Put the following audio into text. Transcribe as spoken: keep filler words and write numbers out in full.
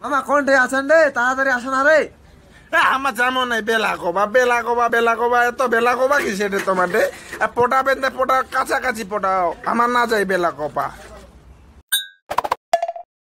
মামা কোনটে আছেন রে? তাড়াতাড়ি আসেন আরে। এ আমার যেমন নাই বেলা কবা বেলা কবা বেলা কবা এত বেলা কবা কিসে রে তোমার রে? পোটা বেঁধে পোটা কাছাকাছি পোটাও আমার না যাই বেলা কবা।